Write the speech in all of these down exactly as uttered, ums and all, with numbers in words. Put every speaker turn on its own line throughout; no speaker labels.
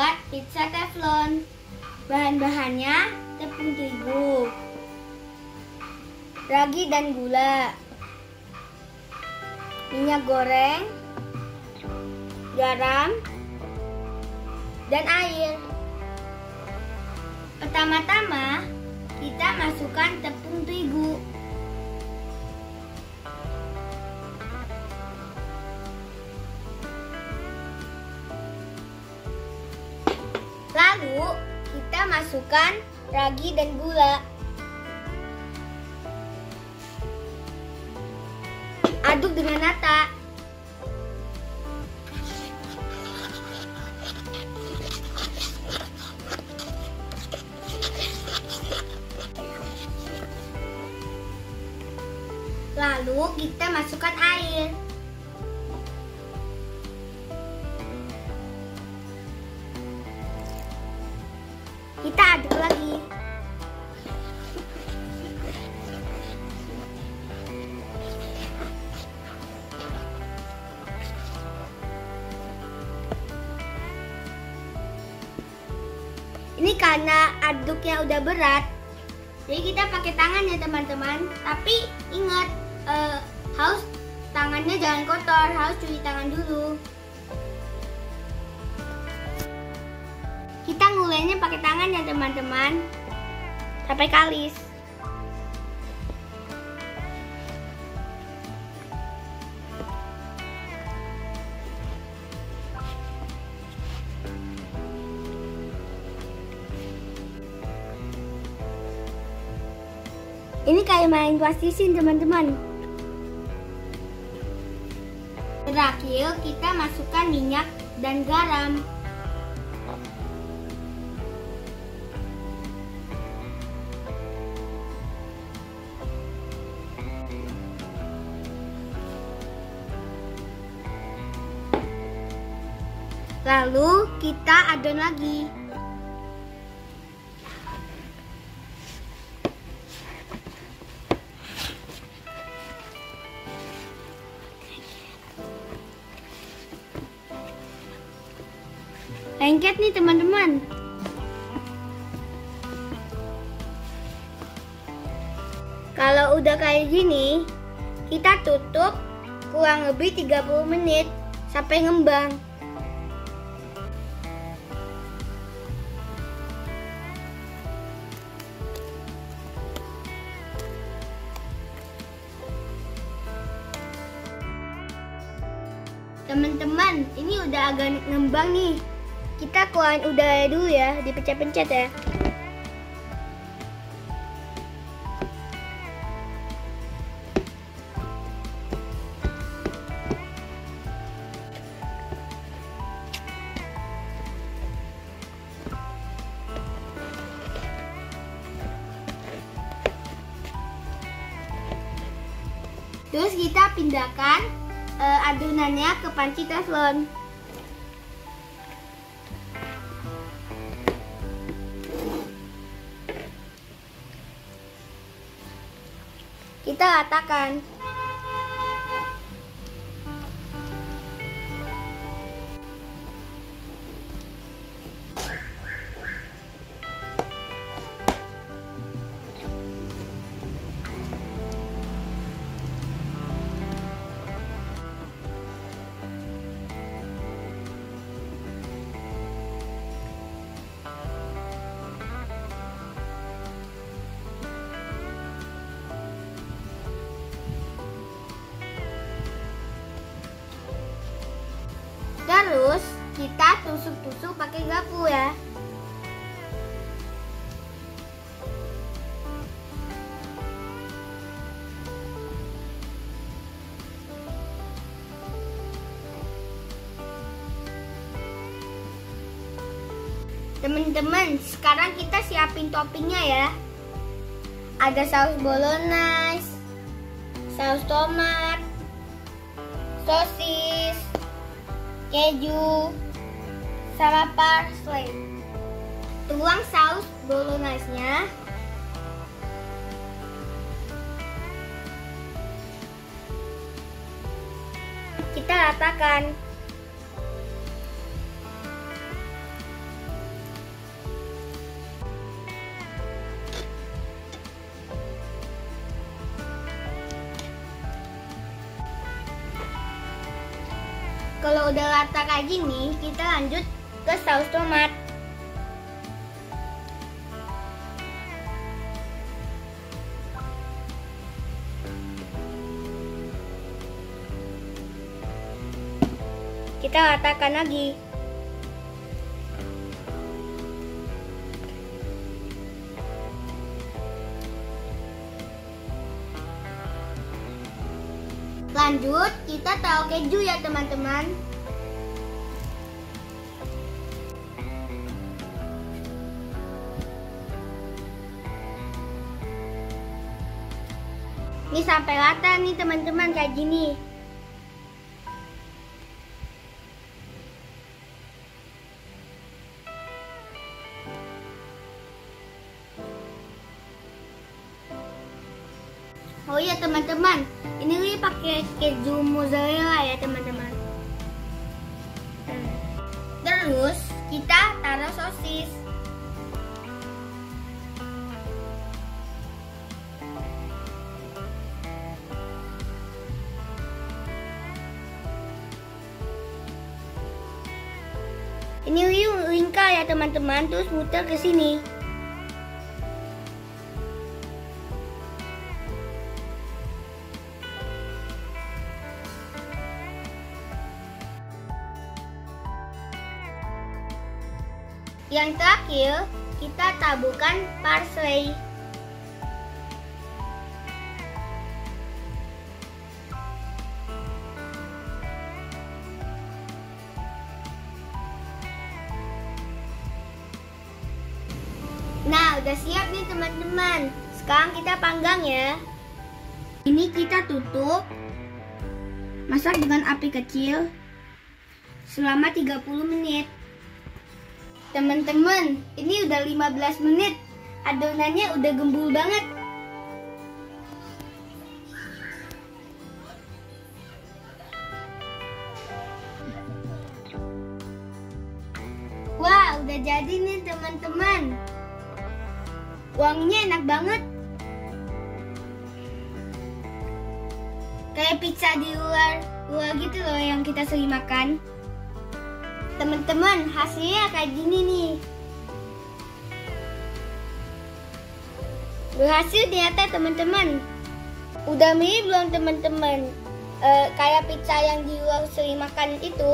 membuat pizza teflon. Bahan-bahannya tepung terigu, ragi dan gula, minyak goreng, garam, dan air. Pertama-tama kita masukkan tepung terigu. Lalu kita masukkan ragi dan gula. Aduk dengan rata. Lalu kita masukkan air. Kita aduk lagi. Ini karena aduknya udah berat, jadi kita pakai tangan ya teman-teman. Tapi ingat, eh, harus tangannya jangan kotor, harus cuci tangan dulu. Kita ngulainya pakai tangan ya teman-teman, sampai kalis. Ini kayak main plastisin teman-teman. Terakhir kita masukkan minyak dan garam. Lalu kita adon lagi. Lengket nih teman-teman. Kalau udah kayak gini, kita tutup kurang lebih tiga puluh menit sampai ngembang. Teman-teman, ini udah agak ngembang nih. Kita keluarin udara dulu ya, dipencet-pencet ya. Terus kita pindahkan uh, adonannya ke panci teflon. Kita ratakan. Terus kita tusuk-tusuk pakai garpu ya. Teman-teman, sekarang kita siapin toppingnya ya. Ada saus bolognese, saus tomat, sosis, keju, sama parsley. Tuang saus bolognese-nya. Kita ratakan. Kalau udah rata kayak gini, kita lanjut ke saus tomat. Kita ratakan lagi. Lanjut, kita taruh keju ya teman-teman. Ini sampai rata nih teman-teman kayak gini. Oh iya teman-teman, ini Li pakai keju mozzarella ya teman-teman. Terus kita taruh sosis. Ini Li lingkar ya teman-teman, terus muter ke sini. Yang terakhir, kita taburkan parsley. Nah, udah siap nih teman-teman. Sekarang kita panggang ya. Ini kita tutup. Masak dengan api kecil selama tiga puluh menit. Teman-teman, ini udah lima belas menit. Adonannya udah gembul banget. Wah, udah jadi nih teman-teman. Wanginya enak banget. Kayak pizza di luar, luar gitu loh yang kita sering makan. Teman-teman, hasilnya kayak gini nih. Berhasil ternyata teman-teman. Udah mirip belum teman-teman? E, kayak pizza yang di luar sering makan itu.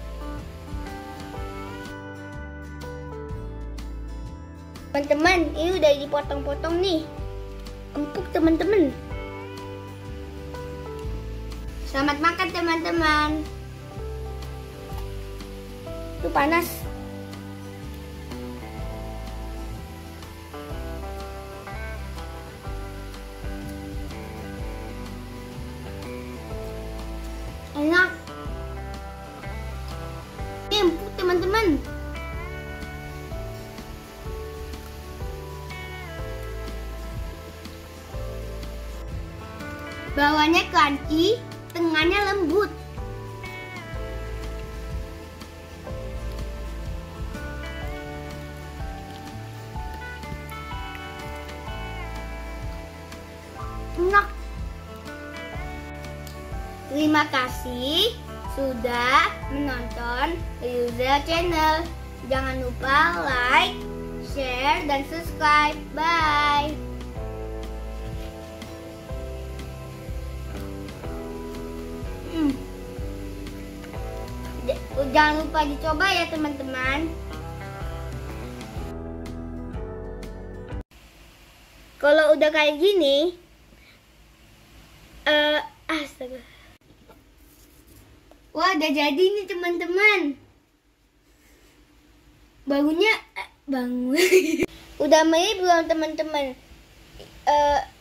Teman-teman, ini udah dipotong-potong nih. Empuk teman-teman. Selamat makan teman-teman. Itu panas. Enak. Empuk teman-teman. Bawahnya crunchy, tengahnya lembut. Enak. Terima kasih sudah menonton User Channel. Jangan lupa like, share, dan subscribe. Bye. Hmm. Jangan lupa dicoba ya teman-teman. Kalau udah kayak gini, uh, astaga. Wah, udah jadi nih teman-teman. Bangunnya, uh, bangun. Udah mirip belum teman-teman? Uh,